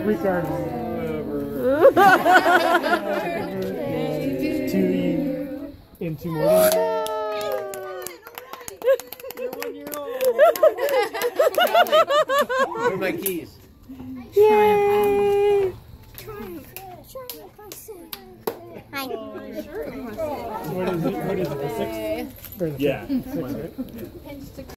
Ricardo. To you. In 2 more days. You're 1 year old. Where are my keys? Yay! Hi. What is it? The 6th? Or the 5th? Yeah. 6th, right?